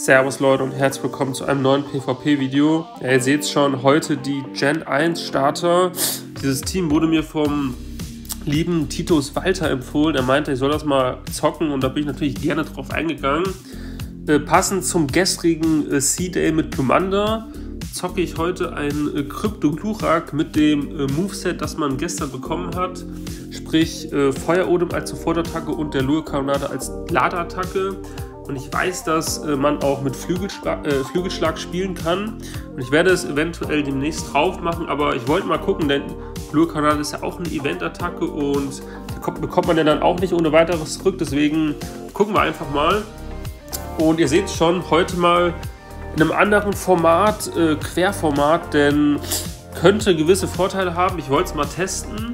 Servus Leute und herzlich willkommen zu einem neuen PvP-Video. Ja, ihr seht schon, heute die Gen 1 Starter. Dieses Team wurde mir vom lieben Titus Walter empfohlen. Er meinte, ich soll das mal zocken und da bin ich natürlich gerne drauf eingegangen. Passend zum gestrigen C-Day mit Plumander zocke ich heute ein Krypto-Glurak mit dem Moveset, das man gestern bekommen hat. Sprich Feuerodem als Sofortattacke und der Lure-Kanonade als Ladeattacke. Und ich weiß, dass man auch mit Flügelschlag spielen kann. Und ich werde es eventuell demnächst drauf machen, aber ich wollte mal gucken, denn Lure-Kanonade ist ja auch eine Event-Attacke und die bekommt man ja dann auch nicht ohne weiteres zurück. Deswegen gucken wir einfach mal. Und ihr seht schon, heute mal in einem anderen Format, Querformat, denn könnte gewisse Vorteile haben. Ich wollte es mal testen.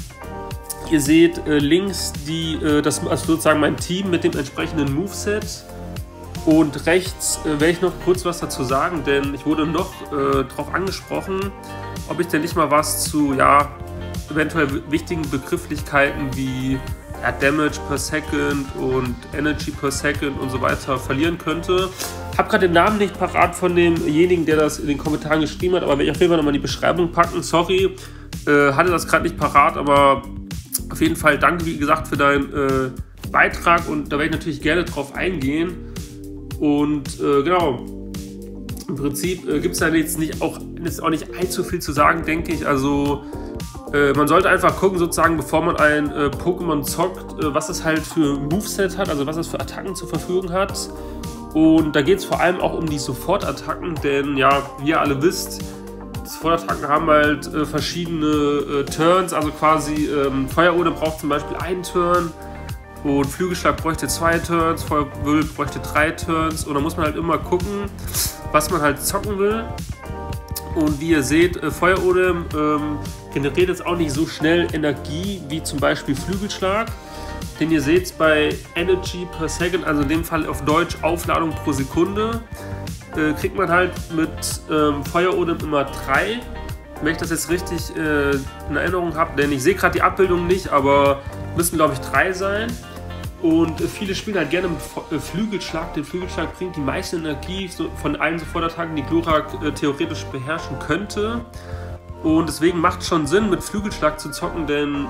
Ihr seht links also sozusagen mein Team mit dem entsprechenden Moveset und rechts werde ich noch kurz was dazu sagen, denn ich wurde noch darauf angesprochen, ob ich denn nicht mal was zu eventuell wichtigen Begrifflichkeiten wie Damage per Second und Energy per Second und so weiter verlieren könnte. Habe gerade den Namen nicht parat von demjenigen, der das in den Kommentaren geschrieben hat, aber werde ich auf jeden Fall nochmal in die Beschreibung packen. Sorry, hatte das gerade nicht parat, aber auf jeden Fall danke, wie gesagt, für deinen Beitrag und da werde ich natürlich gerne drauf eingehen. Und genau, im Prinzip gibt es da jetzt auch nicht allzu viel zu sagen, denke ich. Also man sollte einfach gucken, sozusagen, bevor man ein Pokémon zockt, was es halt für Moveset hat, also was es für Attacken zur Verfügung hat. Und da geht es vor allem auch um die Sofortattacken, denn ja, wie ihr alle wisst, Sofortattacken haben halt verschiedene Turns, also quasi Feuerodem braucht zum Beispiel einen Turn und Flügelschlag bräuchte 2 Turns, Feuerwirbel bräuchte 3 Turns und da muss man halt immer gucken, was man halt zocken will. Und wie ihr seht, Feuerodem generiert jetzt auch nicht so schnell Energie wie zum Beispiel Flügelschlag. Denn ihr seht es bei Energy per Second, also in dem Fall auf Deutsch Aufladung pro Sekunde, kriegt man halt mit Feuerodem immer 3. Wenn ich das jetzt richtig in Erinnerung habe, denn ich sehe gerade die Abbildung nicht, aber müssen glaube ich 3 sein. Und viele spielen halt gerne mit Flügelschlag. Der Flügelschlag bringt die meiste Energie von allen Sofortattacken, die Glurak theoretisch beherrschen könnte. Und deswegen macht es schon Sinn, mit Flügelschlag zu zocken, denn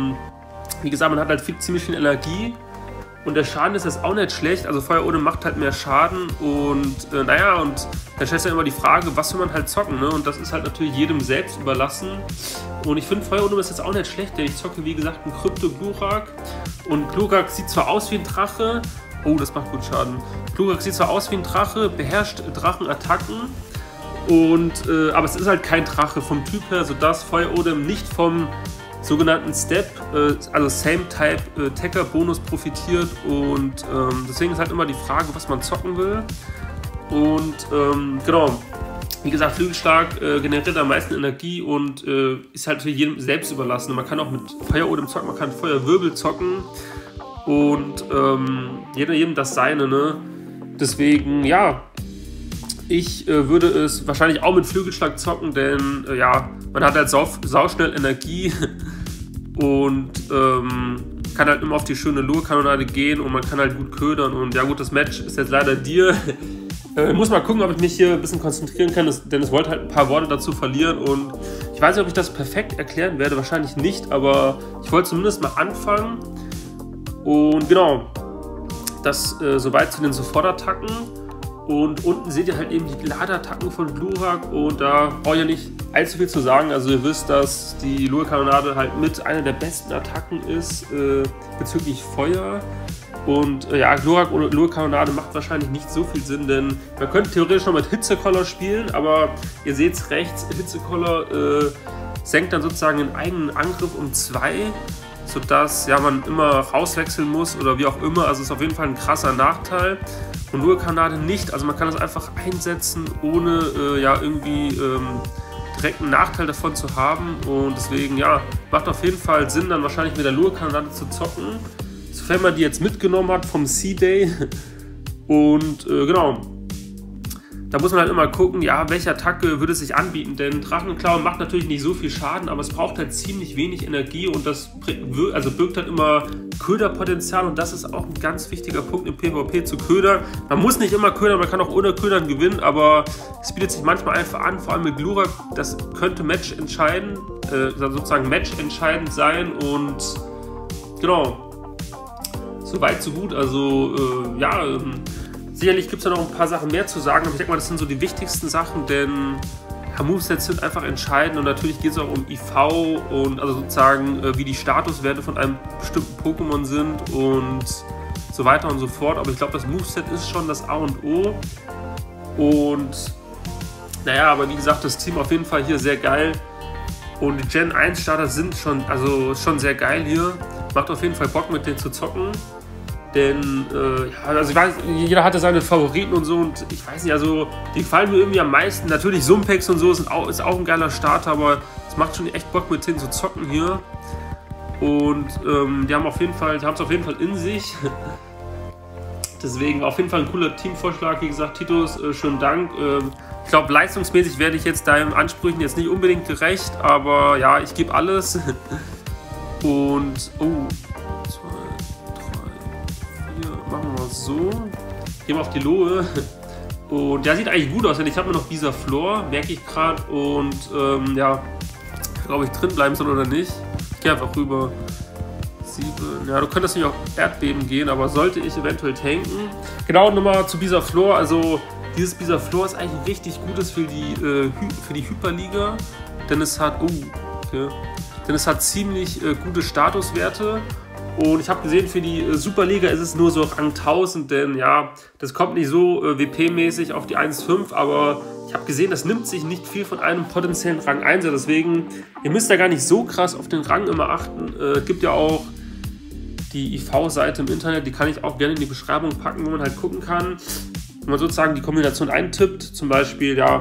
wie gesagt, man hat halt ziemlich viel Energie. Und der Schaden ist jetzt auch nicht schlecht, also Feuerodem macht halt mehr Schaden und naja, und dann stellt sich immer die Frage, was will man halt zocken, ne? Und das ist halt natürlich jedem selbst überlassen. Und ich finde Feuerodem ist jetzt auch nicht schlecht, denn ich zocke wie gesagt einen Krypto-Glurak und Glurak sieht zwar aus wie ein Drache, oh, das macht gut Schaden. Glurak sieht zwar aus wie ein Drache, beherrscht Drachenattacken, aber es ist halt kein Drache vom Typ her, sodass Feuerodem nicht vom sogenannten Step, also Same-Type Attacker-Bonus profitiert und deswegen ist halt immer die Frage, was man zocken will. Und genau, wie gesagt, Flügelschlag generiert am meisten Energie und ist halt für jedem selbst überlassen. Man kann auch mit Feuerodem zocken, man kann Feuerwirbel zocken und jedem das seine, ne? Deswegen, ja, ich würde es wahrscheinlich auch mit Flügelschlag zocken, denn ja, man hat halt sauschnell Energie und kann halt immer auf die schöne Lure-Kanonade gehen und man kann halt gut ködern und ja gut, das Match ist jetzt leider dir. Muss mal gucken, ob ich mich hier ein bisschen konzentrieren kann, denn es wollte halt ein paar Worte dazu verlieren und ich weiß nicht, ob ich das perfekt erklären werde, wahrscheinlich nicht, aber ich wollte zumindest mal anfangen und genau, das soweit zu den Sofortattacken. Und unten seht ihr halt eben die Ladeattacken von Glurak und da brauche ich ja nicht allzu viel zu sagen. Also ihr wisst, dass die Lure-Kanonade halt mit einer der besten Attacken ist bezüglich Feuer. Und ja, Glurak oder Lure-Kanonade macht wahrscheinlich nicht so viel Sinn, denn man könnte theoretisch noch mit Hitzekoller spielen, aber ihr seht es rechts, Hitzekoller senkt dann sozusagen den eigenen Angriff um 2, sodass ja, man immer rauswechseln muss oder wie auch immer. Also ist auf jeden Fall ein krasser Nachteil. Und Lure-Kanonade nicht, also man kann das einfach einsetzen, ohne irgendwie direkt einen Nachteil davon zu haben. Und deswegen, ja, macht auf jeden Fall Sinn, dann wahrscheinlich mit der Lure-Kanonade zu zocken, sofern man die jetzt mitgenommen hat vom C-Day. Und genau, da muss man halt immer gucken, ja, welche Attacke würde sich anbieten, denn Drachenklauen macht natürlich nicht so viel Schaden, aber es braucht halt ziemlich wenig Energie und das birgt halt immer Köderpotenzial und das ist auch ein ganz wichtiger Punkt im PvP zu ködern. Man muss nicht immer ködern, man kann auch ohne Ködern gewinnen, aber es bietet sich manchmal einfach an, vor allem mit Glurak, das könnte matchentscheidend sein und genau, so weit, so gut, also sicherlich gibt es da noch ein paar Sachen mehr zu sagen, aber ich denke mal, das sind so die wichtigsten Sachen, denn Movesets sind einfach entscheidend und natürlich geht es auch um IV und also sozusagen wie die Statuswerte von einem bestimmten Pokémon sind und so weiter und so fort, aber ich glaube, das Moveset ist schon das A und O und naja, aber wie gesagt, das Team auf jeden Fall hier sehr geil und die Gen 1 Starter sind schon sehr geil hier, macht auf jeden Fall Bock mit denen zu zocken. Denn, also ich weiß, jeder hatte seine Favoriten und so und ich weiß nicht, also die gefallen mir irgendwie am meisten. Natürlich Sumpex und so ist auch ein geiler Starter, aber es macht schon echt Bock mit denen zu zocken hier. Und die haben es auf jeden Fall in sich. Deswegen war auf jeden Fall ein cooler Teamvorschlag, wie gesagt, Titus, schönen Dank. Ich glaube, leistungsmäßig werde ich jetzt deinen Ansprüchen jetzt nicht unbedingt gerecht, aber ja, ich gebe alles. Und, machen wir mal so. Gehen wir auf die Lohe. Und der sieht eigentlich gut aus, denn ich habe mir noch dieser Floor, merke ich gerade. Und ja, glaube ich, drin bleiben soll oder nicht. Ich gehe einfach rüber. 7. Ja, du könntest natürlich auch Erdbeben gehen, aber sollte ich eventuell tanken. Genau, nochmal zu dieser Floor. Also, dieses Bisa Floor ist eigentlich ein richtig gutes für die Hyperliga. Denn es hat, ziemlich gute Statuswerte. Und ich habe gesehen, für die Superliga ist es nur so Rang 1000, denn ja, das kommt nicht so WP-mäßig auf die 1,5, aber ich habe gesehen, das nimmt sich nicht viel von einem potenziellen Rang 1er, deswegen, ihr müsst da gar nicht so krass auf den Rang immer achten. Gibt ja auch die IV-Seite im Internet, die kann ich auch gerne in die Beschreibung packen, wo man halt gucken kann, wenn man sozusagen die Kombination eintippt, zum Beispiel, ja,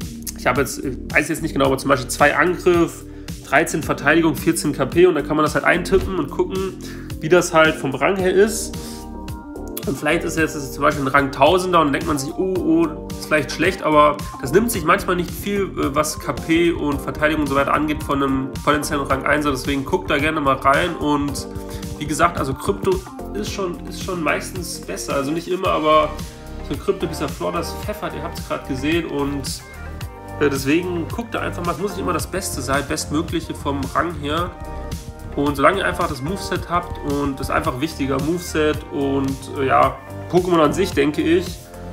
weiß jetzt nicht genau, aber zum Beispiel 2 Angriff, 13 Verteidigung, 14 KP und dann kann man das halt eintippen und gucken, wie das halt vom Rang her ist. Und vielleicht ist jetzt zum Beispiel ein Rang 1000er und dann denkt man sich, oh, ist vielleicht schlecht, aber das nimmt sich manchmal nicht viel, was KP und Verteidigung und so weiter angeht von einem potenziellen Rang 1er, deswegen guckt da gerne mal rein und wie gesagt, also Krypto ist schon meistens besser, also nicht immer, aber so ein Krypto, dieser Floor, das pfeffert, ihr habt es gerade gesehen und deswegen guckt da einfach mal, es muss nicht immer das Beste sein, Bestmögliche vom Rang her. Und solange ihr einfach das Moveset habt und das ist einfach wichtiger, Moveset und ja, Pokémon an sich, denke ich.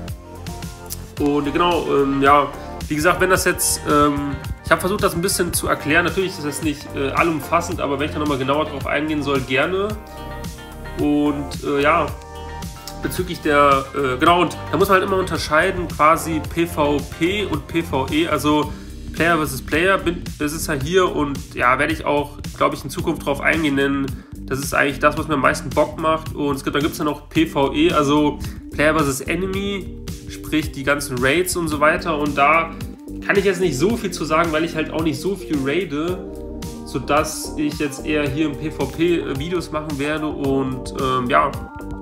Und genau, ja, wie gesagt, wenn das jetzt, ich habe versucht, das ein bisschen zu erklären, natürlich ist das nicht allumfassend, aber wenn ich da nochmal genauer drauf eingehen soll, gerne. Und ja, bezüglich der, genau, und da muss man halt immer unterscheiden, quasi PvP und PvE, also Player vs. Player, das ist ja hier und ja, werde ich auch, glaube ich, in Zukunft drauf eingehen, denn das ist eigentlich das, was mir am meisten Bock macht und da gibt es ja noch PvE, also Player vs. Enemy, sprich die ganzen Raids und so weiter und da kann ich jetzt nicht so viel zu sagen, weil ich halt auch nicht so viel raide, sodass ich jetzt eher hier im PvP Videos machen werde und ja,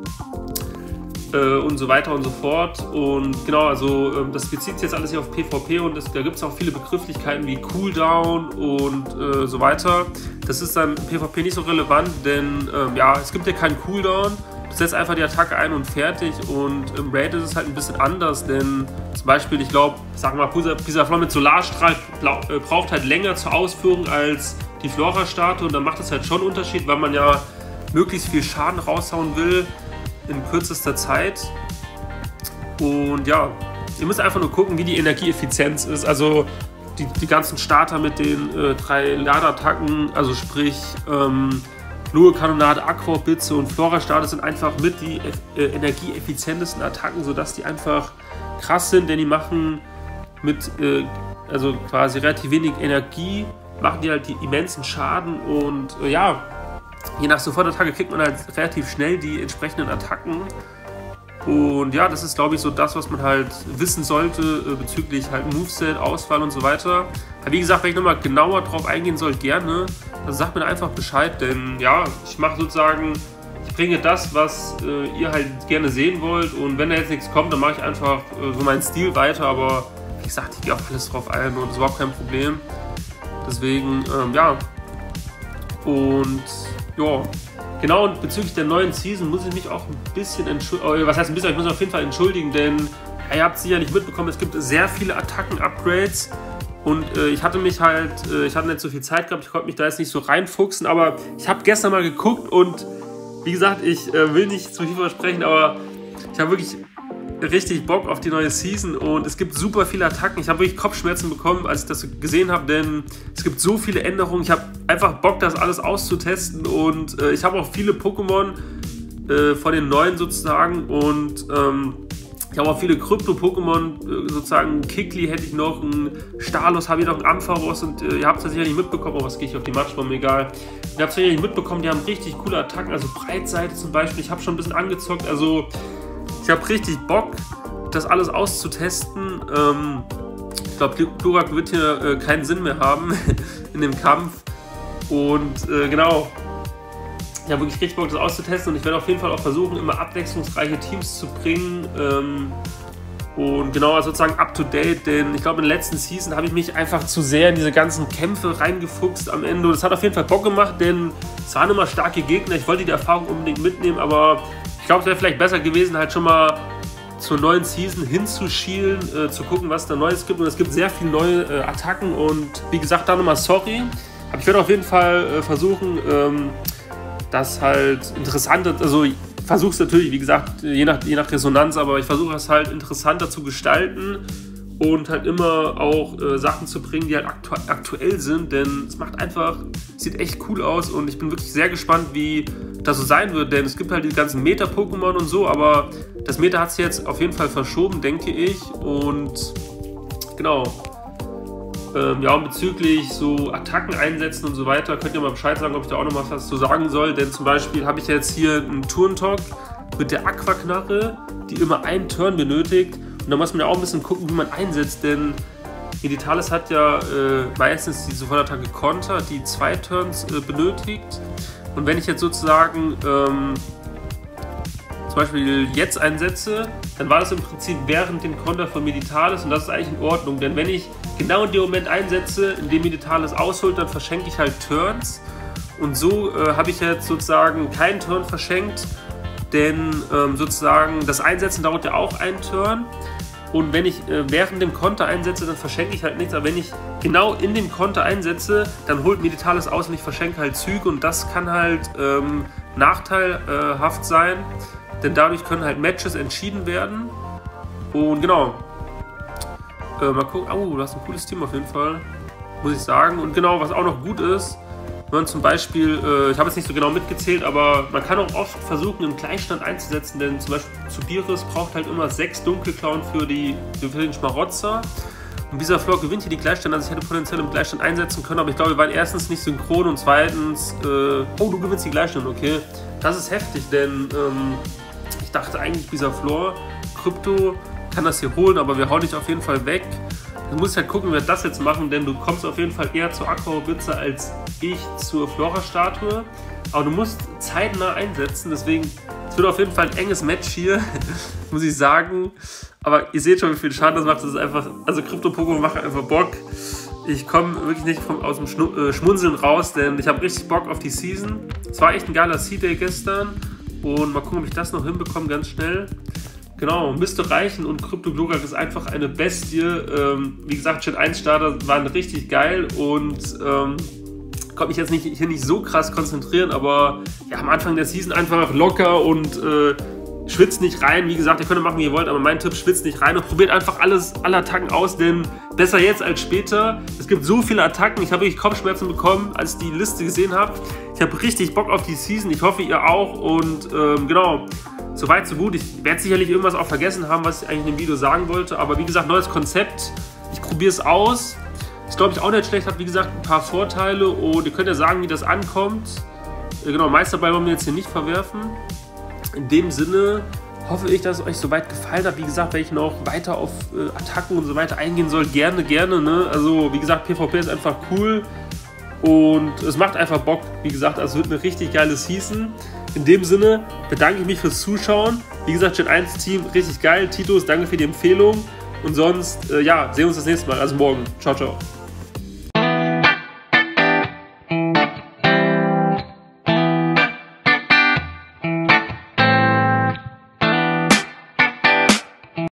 und so weiter und so fort und genau, also das bezieht sich jetzt alles hier auf PvP und da gibt es auch viele Begrifflichkeiten wie Cooldown und so weiter. Das ist dann im PvP nicht so relevant, denn ja, es gibt ja keinen Cooldown, du setzt einfach die Attacke ein und fertig und im Raid ist es halt ein bisschen anders, denn zum Beispiel, ich glaube, sag mal, Pisaflor mit Solarstrahl braucht halt länger zur Ausführung als die Flora-Statue und dann macht das halt schon einen Unterschied, weil man ja möglichst viel Schaden raushauen will in kürzester Zeit und ja, ihr müsst einfach nur gucken, wie die Energieeffizienz ist, also die ganzen Starter mit den 3 Ladeattacken, also sprich Lohe-Kanonade, Aqua-Blitze und Flora-Starter sind einfach mit die energieeffizientesten Attacken, sodass die einfach krass sind, denn die machen mit also quasi relativ wenig Energie, machen die halt die immensen Schaden und ja, je nach Sofortattacke kriegt man halt relativ schnell die entsprechenden Attacken. Und ja, das ist, glaube ich, so das, was man halt wissen sollte bezüglich halt Moveset, Auswahl und so weiter. Aber wie gesagt, wenn ich nochmal genauer drauf eingehen soll, gerne, dann sagt mir einfach Bescheid, denn ja, ich mache sozusagen, ich bringe das, was ihr halt gerne sehen wollt, und wenn da jetzt nichts kommt, dann mache ich einfach so meinen Stil weiter, aber wie gesagt, ich gehe auf alles drauf ein und das ist überhaupt kein Problem. Deswegen, ja. Und ja, genau, und bezüglich der neuen Season muss ich mich auch ein bisschen entschuldigen, was heißt ein bisschen, ich muss mich auf jeden Fall entschuldigen, denn ja, ihr habt es sicher nicht mitbekommen, es gibt sehr viele Attacken-Upgrades. Und ich hatte nicht so viel Zeit gehabt, ich konnte mich da jetzt nicht so reinfuchsen, aber ich habe gestern mal geguckt und wie gesagt, ich will nicht zu viel versprechen, aber ich habe wirklich richtig Bock auf die neue Season und es gibt super viele Attacken. Ich habe wirklich Kopfschmerzen bekommen, als ich das gesehen habe, denn es gibt so viele Änderungen. Ich habe einfach Bock, das alles auszutesten und ich habe auch viele Pokémon von den neuen sozusagen und ich habe auch viele Krypto-Pokémon, sozusagen Kikli hätte ich noch, ein Stalos habe ich noch, ein Ampharos und ihr habt es ja sicher nicht mitbekommen, aber was gehe ich auf die Matschbombe, egal. Ihr habt es ja nicht mitbekommen, die haben richtig coole Attacken, also Breitseite zum Beispiel, ich habe schon ein bisschen angezockt, also ich habe richtig Bock, das alles auszutesten. Ich glaube, Glurak wird hier keinen Sinn mehr haben in dem Kampf und genau. Ich habe wirklich richtig Bock, das auszutesten und ich werde auf jeden Fall auch versuchen, immer abwechslungsreiche Teams zu bringen und genau sozusagen up to date, denn ich glaube, in der letzten Season habe ich mich einfach zu sehr in diese ganzen Kämpfe reingefuchst am Ende und es hat auf jeden Fall Bock gemacht, denn es waren immer starke Gegner, ich wollte die Erfahrung unbedingt mitnehmen, aber ich glaube, es wäre vielleicht besser gewesen, halt schon mal zur neuen Season hinzuschielen, zu gucken, was da Neues gibt und es gibt sehr viele neue Attacken und wie gesagt, da nochmal sorry, aber ich werde auf jeden Fall versuchen, das halt interessant, also ich versuche es natürlich, wie gesagt, je nach Resonanz, aber ich versuche es halt interessanter zu gestalten und halt immer auch Sachen zu bringen, die halt aktuell sind, denn es macht einfach, sieht echt cool aus und ich bin wirklich sehr gespannt, wie das so sein wird, denn es gibt halt die ganzen Meta-Pokémon und so, aber das Meta hat sich jetzt auf jeden Fall verschoben, denke ich, und genau. Ja, und bezüglich so Attacken einsetzen und so weiter, könnt ihr mal Bescheid sagen, ob ich da auch noch mal was zu sagen soll. Denn zum Beispiel habe ich jetzt hier einen Turntalk mit der Aquaknarre, die immer einen Turn benötigt. Und da muss man ja auch ein bisschen gucken, wie man einsetzt, denn Meditalis hat ja meistens die Sofortattacke Konter, die 2 Turns benötigt. Und wenn ich jetzt sozusagen zum Beispiel jetzt einsetze, dann war das im Prinzip während dem Konter von Meditalis und das ist eigentlich in Ordnung, denn wenn ich genau in dem Moment einsetze, in dem Meditalis ausholt, dann verschenke ich halt Turns und so habe ich jetzt sozusagen keinen Turn verschenkt, denn sozusagen das Einsetzen dauert ja auch einen Turn und wenn ich während dem Konter einsetze, dann verschenke ich halt nichts, aber wenn ich genau in dem Konter einsetze, dann holt Meditalis aus und ich verschenke halt Züge und das kann halt nachteilhaft sein. Denn dadurch können halt Matches entschieden werden. Und genau. Mal gucken. Oh, du hast ein cooles Team auf jeden Fall. Muss ich sagen. Und genau, was auch noch gut ist, wenn man zum Beispiel, ich habe jetzt nicht so genau mitgezählt, aber man kann auch oft versuchen, einen Gleichstand einzusetzen. Denn zum Beispiel Zubiris braucht halt immer 6 Dunkelklauen für den Schmarotzer. Und Bisaflor gewinnt hier die Gleichstand. Also ich hätte potenziell im Gleichstand einsetzen können. Aber ich glaube, wir waren erstens nicht synchron und zweitens, oh, du gewinnst die Gleichstand, okay. Das ist heftig, denn ich dachte eigentlich, Bisaflor, Krypto kann das hier holen, aber wir hauen dich auf jeden Fall weg. Du musst halt gucken, wie wir das jetzt machen, denn du kommst auf jeden Fall eher zur Aqua-Blitze als ich zur Flora-Statue. Aber du musst zeitnah einsetzen, deswegen, es wird auf jeden Fall ein enges Match hier, muss ich sagen. Aber ihr seht schon, wie viel Schaden das macht. Das ist einfach, also Krypto-Pokémon machen einfach Bock. Ich komme wirklich nicht aus dem Schmunzeln raus, denn ich habe richtig Bock auf die Season. Es war echt ein geiler Seed-Day gestern. Und mal gucken, ob ich das noch hinbekomme, ganz schnell. Genau, müsste reichen und Krypto Glurak ist einfach eine Bestie. Wie gesagt, Gen 1 Starter waren richtig geil und konnte mich jetzt hier nicht so krass konzentrieren, aber ja, am Anfang der Season einfach locker und schwitzt nicht rein. Wie gesagt, ihr könnt machen, wie ihr wollt, aber mein Tipp, schwitzt nicht rein und probiert einfach alle Attacken aus, denn besser jetzt als später. Es gibt so viele Attacken, ich habe wirklich Kopfschmerzen bekommen, als ich die Liste gesehen habe. Ich habe richtig Bock auf die Season, ich hoffe, ihr auch und genau, soweit so gut. Ich werde sicherlich irgendwas auch vergessen haben, was ich eigentlich in dem Video sagen wollte, aber wie gesagt, neues Konzept, ich probiere es aus. Ist, glaube ich, auch nicht schlecht, hat wie gesagt ein paar Vorteile und ihr könnt ja sagen, wie das ankommt. Genau, Meisterball wollen wir jetzt hier nicht verwerfen. In dem Sinne hoffe ich, dass es euch soweit gefallen hat. Wie gesagt, wenn ich noch weiter auf Attacken und so weiter eingehen soll, gerne, ne? Also, wie gesagt, PvP ist einfach cool und es macht einfach Bock. Wie gesagt, also es wird eine richtig geile Season. In dem Sinne bedanke ich mich fürs Zuschauen. Wie gesagt, Gen 1 Team richtig geil. Titus, danke für die Empfehlung. Und sonst, ja, sehen wir uns das nächste Mal. Also morgen. Ciao, ciao.